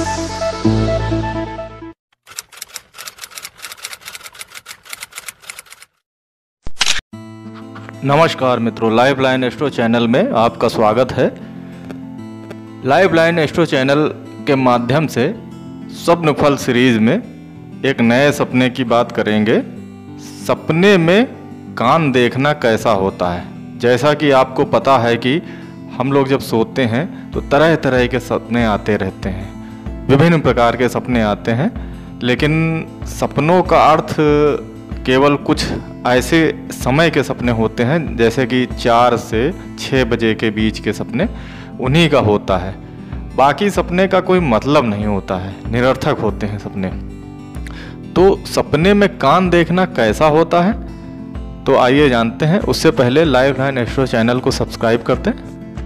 नमस्कार मित्रों, live line astro channel में आपका स्वागत है। लाइव लाइन एस्ट्रो चैनल के माध्यम से स्वप्न फल सीरीज में एक नए सपने की बात करेंगे। सपने में कान देखना कैसा होता है। जैसा कि आपको पता है कि हम लोग जब सोते हैं तो तरह तरह के सपने आते रहते हैं, विभिन्न प्रकार के सपने आते हैं, लेकिन सपनों का अर्थ केवल कुछ ऐसे समय के सपने होते हैं, जैसे कि 4 से 6 बजे के बीच के सपने, उन्हीं का होता है। बाकी सपने का कोई मतलब नहीं होता है, निरर्थक होते हैं सपने। तो सपने में कान देखना कैसा होता है, तो आइए जानते हैं। उससे पहले लाइव लाइन एस्ट्रो चैनल को सब्सक्राइब करते हैं।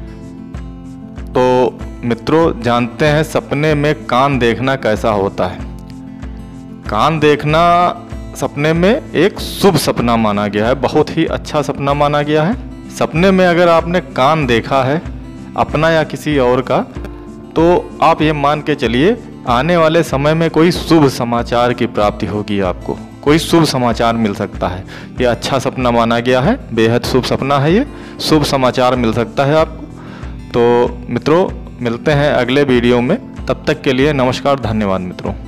तो मित्रों, जानते हैं सपने में कान देखना कैसा होता है। कान देखना सपने में एक शुभ सपना माना गया है, बहुत ही अच्छा सपना माना गया है। सपने में अगर आपने कान देखा है अपना या किसी और का, तो आप ये मान के चलिए आने वाले समय में कोई शुभ समाचार की प्राप्ति होगी। आपको कोई शुभ समाचार मिल सकता है। ये अच्छा सपना माना गया है, बेहद शुभ सपना है। ये शुभ समाचार मिल सकता है आपको। तो मित्रों, मिलते हैं अगले वीडियो में। तब तक के लिए नमस्कार, धन्यवाद मित्रों।